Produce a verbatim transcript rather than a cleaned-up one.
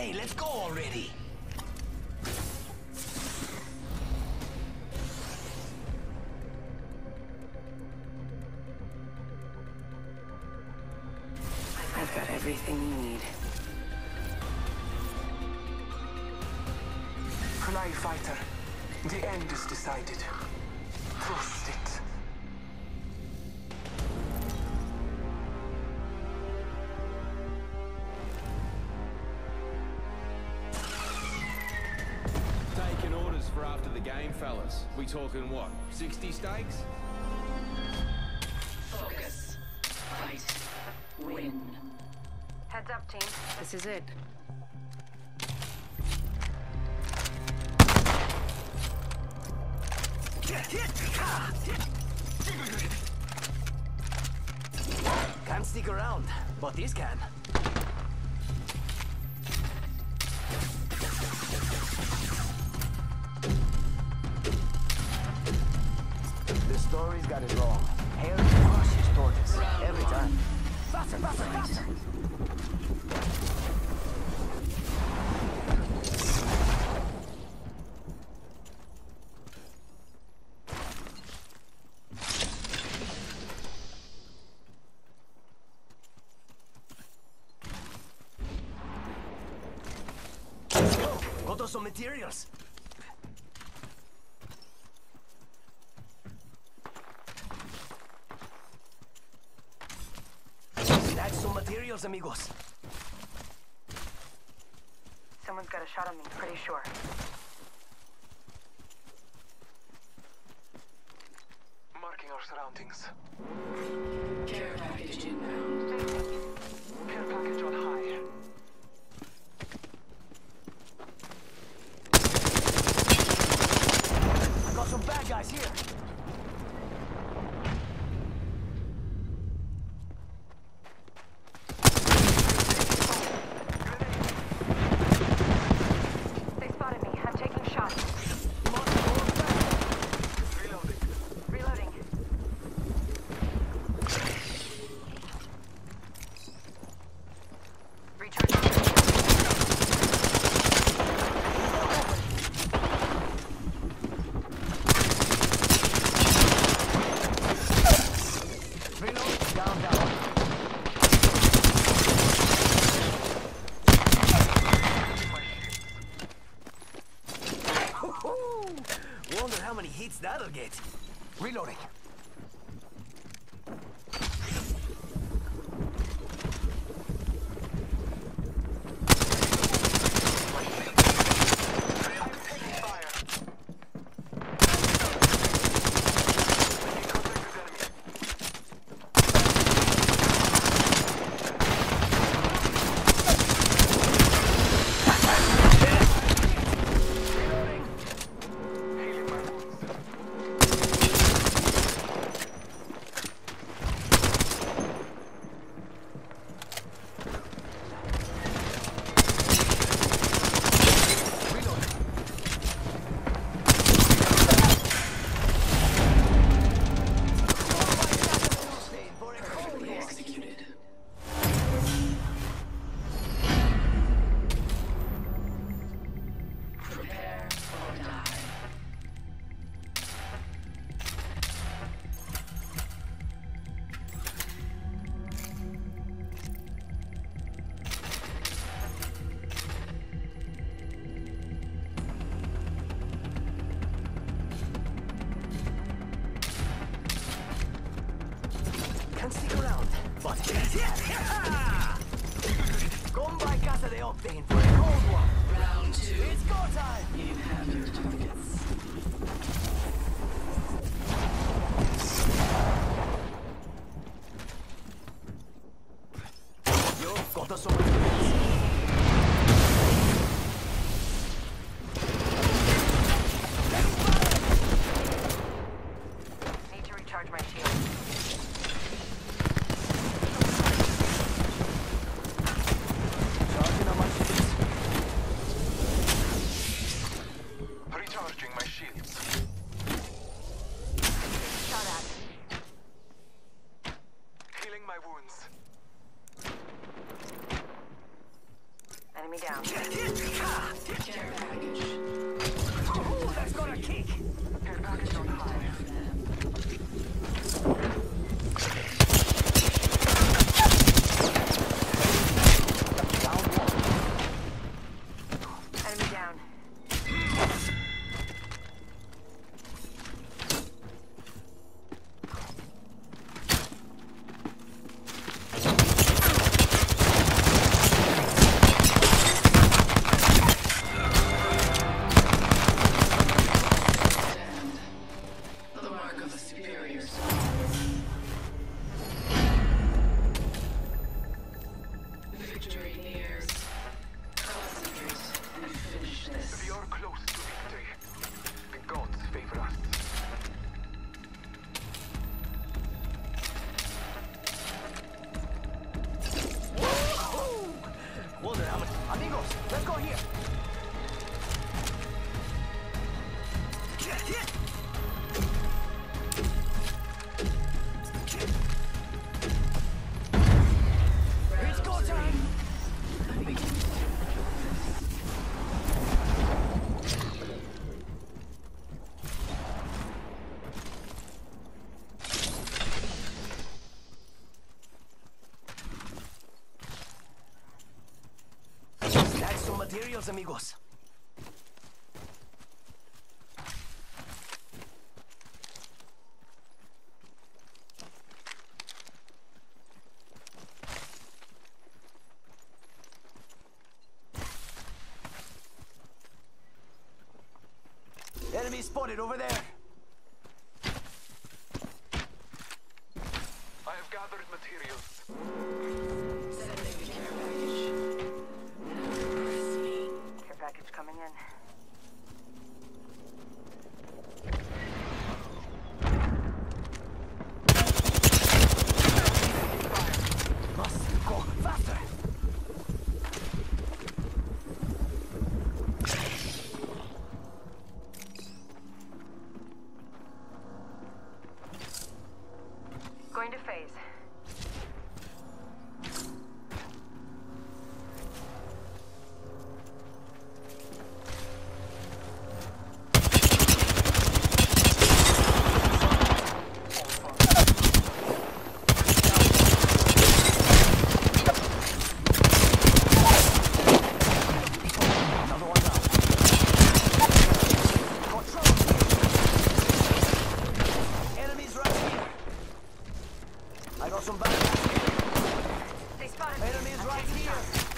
Hey, let's go already. I've got everything you need. Kunai fighter, the end is decided. Trust it. Taking orders for after the game, fellas. We talking what? sixty stakes? Focus. Fight. Win. Heads up, team. This is it. Can't stick around, but this can. The story's got it wrong. Harry crushes tortoise every time. Faster, faster, faster! Let's go! Got us some materials. That's some materials, amigos. Someone's got a shot on me, pretty sure. Marking our surroundings. Care package inbound. Care package on high. I got some bad guys here. They spotted me. I'm taking shots. Reloading. Reloading. Recharging. Reload. Down, down. Wonder how many hits that'll get. Reloading. Executed. Prepare or die. Can't stick around, but come by Casa de Octane for a cold one. Round two. It's go time. You have your targets. Yo, got us some materials. Need to recharge my shield. Charging on my shields. Recharging my shields. Shot at. Healing my wounds. Enemy down. Care package. Ooh, that's got a kick. Care package on high. Down one. Enemy down. Stand. The mark of a superior soul. Victory nears. Concentrate and finish this. We are close to victory. The gods favor us. Hold it, Alex. Amigos, let's go here. It's go time. Snag some materials, amigos. Enemy spotted over there. I have gathered materials. Sending the care package. Now press me. Care package coming in. Must go faster. Going to phase. Another one down. Control. Enemies right here. I got some bad. They spotted me. Enemies I'm right taking here. shots.